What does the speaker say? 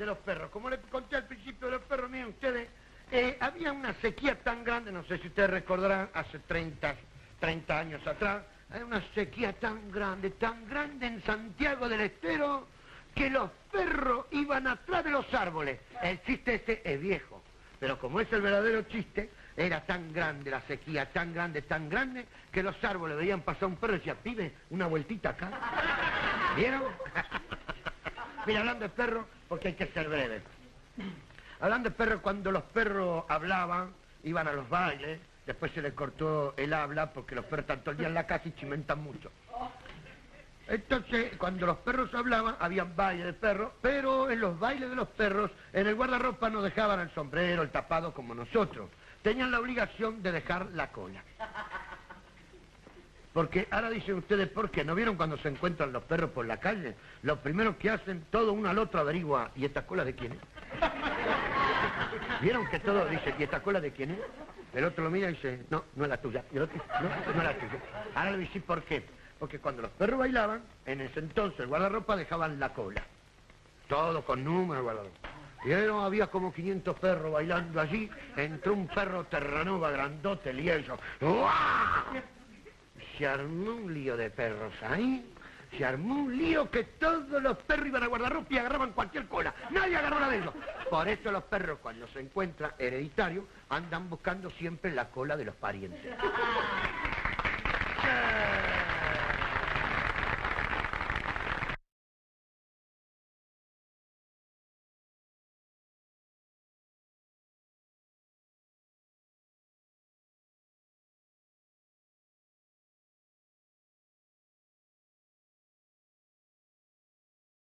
de los perros. Como les conté al principio de los perros, miren ustedes, había una sequía tan grande, no sé si ustedes recordarán, hace 30 años atrás, hay una sequía tan grande en Santiago del Estero, que los perros iban atrás de los árboles. El chiste este es viejo, pero como es el verdadero chiste, era tan grande la sequía, tan grande, que los árboles veían pasar un perro y decían, pibe, una vueltita acá. ¿Vieron? Mira, hablando de perros, porque hay que ser breve. Hablando de perros, cuando los perros hablaban, iban a los bailes, después se les cortó el habla, porque los perros están todo el día en la casa y chimentan mucho. Entonces, cuando los perros hablaban, había bailes de perros, pero en los bailes de los perros, en el guardarropa no dejaban el sombrero, el tapado como nosotros. Tenían la obligación de dejar la cola. Porque ahora dicen ustedes, ¿por qué? ¿No vieron cuando se encuentran los perros por la calle? Lo primero que hacen, todo uno al otro averigua, ¿y esta cola de quién es? ¿Vieron que todo dice, ¿y esta cola de quién es? El otro lo mira y dice, no, no es la tuya. Y el otro, no es la tuya. Ahora le dicen, ¿por qué? Porque cuando los perros bailaban, en ese entonces el guardarropa dejaban la cola. Todo con número, guardarropa. Y había como 500 perros bailando allí. Entró un perro terranova grandote, lieso. ¡Uah! Se armó un lío de perros ahí. Se armó un lío que todos los perros iban a guardarropa y agarraban cualquier cola. Nadie agarró la de ellos. Por eso los perros, cuando se encuentran hereditarios, andan buscando siempre la cola de los parientes.